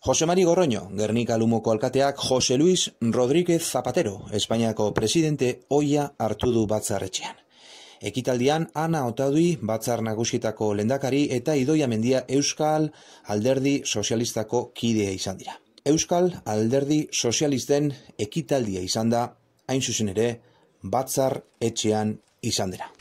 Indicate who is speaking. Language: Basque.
Speaker 1: Jose Mari Gorroño, Gernika Lumoko alkateak Jose Luis Rodríguez Zapatero, Espainiako presidente ohia hartu du batzarretxean. Ekitaldian Ana Otadui batzar nagusietako lehendakari eta Idoia Mendia Euskal Alderdi Sozialistako kidea izan dira. Euskal Alderdi Sozialisten ekitaldia izan da, hain zuzen ere, batzar etxean izan dira.